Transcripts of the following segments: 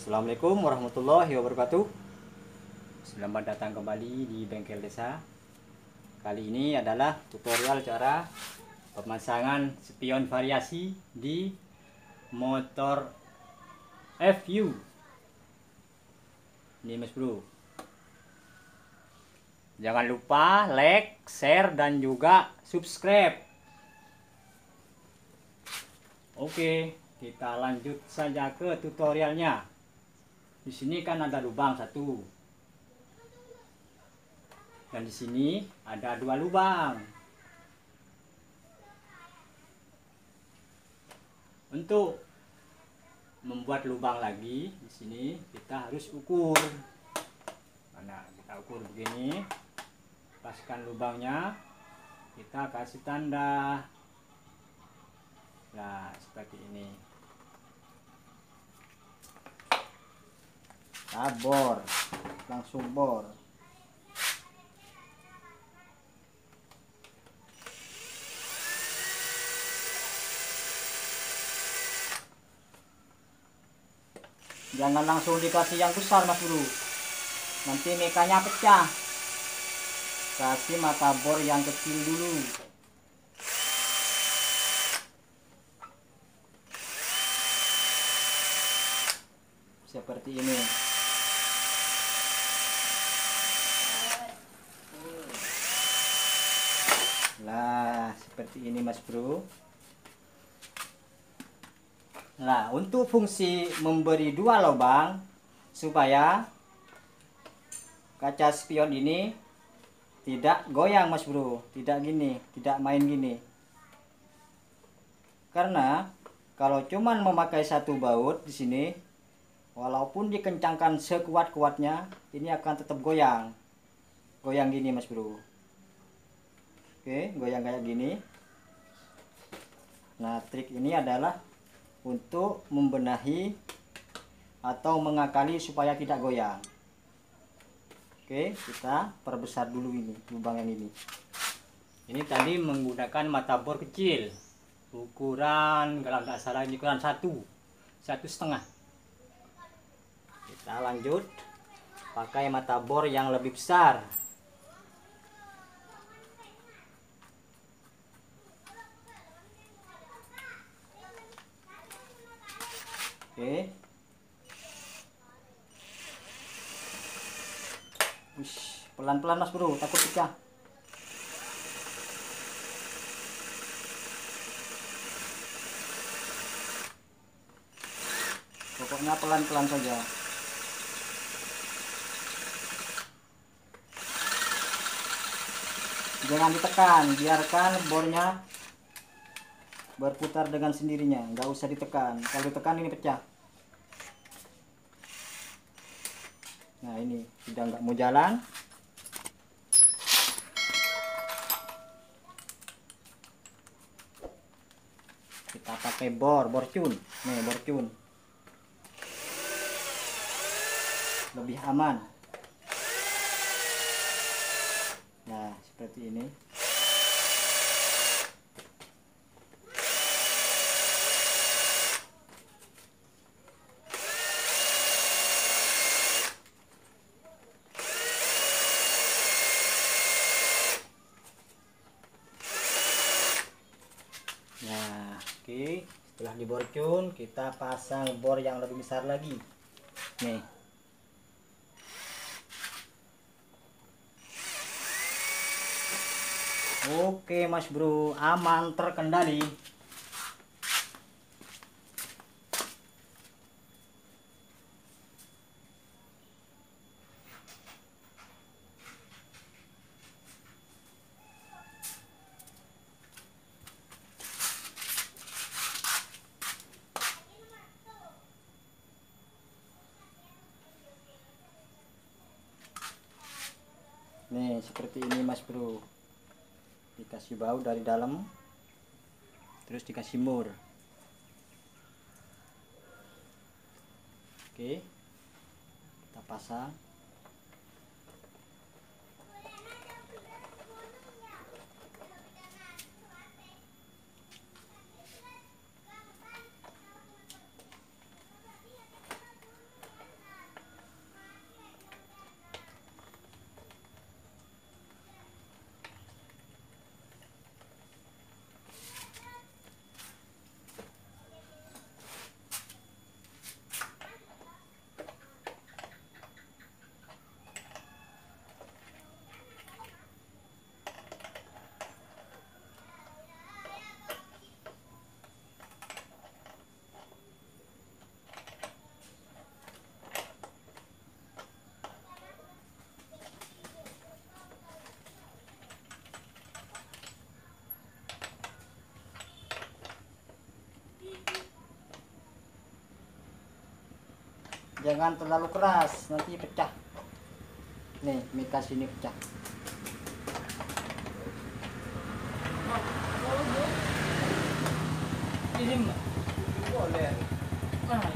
Assalamualaikum warahmatullahi wabarakatuh. Selamat datang kembali di Bengkel Desa. Kali ini adalah tutorial cara pemasangan spion variasi di motor FU. Ini Mas Bro. Jangan lupa like, share, dan juga subscribe. Oke, kita lanjut saja ke tutorialnya. Di sini kan ada lubang satu. Dan di sini ada dua lubang. Untuk membuat lubang lagi, di sini kita harus ukur. Nah, kita ukur begini. Paskan lubangnya, kita kasih tanda. Nah, seperti ini. Bor, langsung bor. Jangan langsung dikasih yang besar Mas Bro, nanti mekanya pecah. Kasih mata bor yang kecil dulu. Seperti ini. Nah, seperti ini Mas Bro. Nah, untuk fungsi memberi dua lubang supaya kaca spion ini tidak goyang Mas Bro, tidak gini, tidak main gini. Karena kalau cuman memakai satu baut di sini, walaupun dikencangkan sekuat-kuatnya, ini akan tetap goyang. Goyang gini Mas Bro. Oke, goyang kayak gini. Nah, trik ini adalah untuk membenahi atau mengakali supaya tidak goyang. Oke, kita perbesar dulu ini lubang yang ini. Ini tadi menggunakan mata bor kecil, ukuran kalau nggak salah ini ukuran 1,5. Kita lanjut pakai mata bor yang lebih besar. Oke. Pelan-pelan Mas Bro, takut pecah. Pokoknya pelan-pelan saja. Jangan ditekan, biarkan bornya berputar dengan sendirinya, nggak usah ditekan. Kalau ditekan ini pecah. Nah, ini sudah nggak mau jalan. Kita pakai bor cun. Nih, bor cun. Lebih aman. Nah, seperti ini. Nah, oke, setelah diborcun kita pasang bor yang lebih besar lagi. Nih. Oke Mas Bro, aman terkendali. Nih, seperti ini Mas Bro. Dikasih baut dari dalam, terus dikasih mur. Oke, kita pasang. Jangan terlalu keras, nanti pecah. Nih, mika sini pecah. Ini mah Boleh. mahal.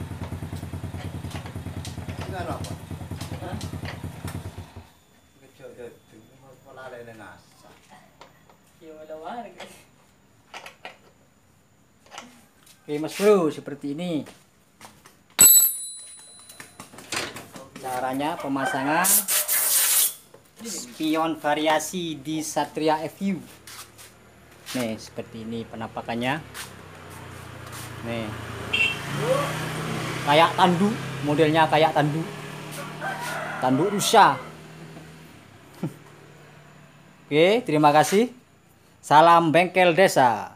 Dengan apa? Hah? Kecil itu. Malah ada yang ngasah. Ya ada warga. Oke Mas Bro, seperti ini caranya pemasangan spion variasi di Satria FU. Nih seperti ini penampakannya. Nih kayak tandu, modelnya kayak tandu Rusia. Oke, terima kasih. Salam bengkel desa.